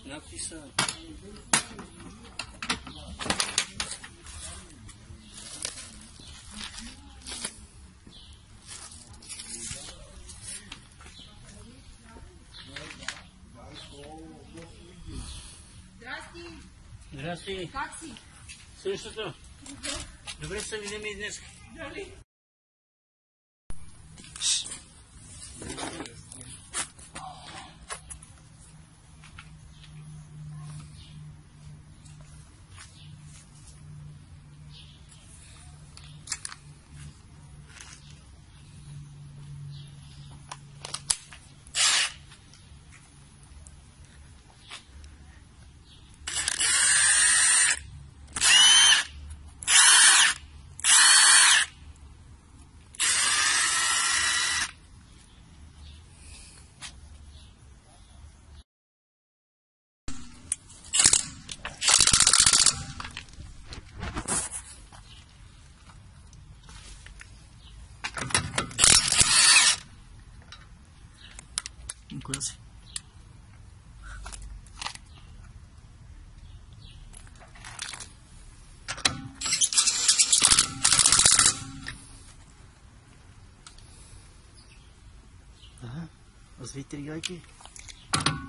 Какви са? Здрасти! Здрасти! Как си? Същото? Добре се видим и днес. Дали? Коя си? Ага, развий три гайки.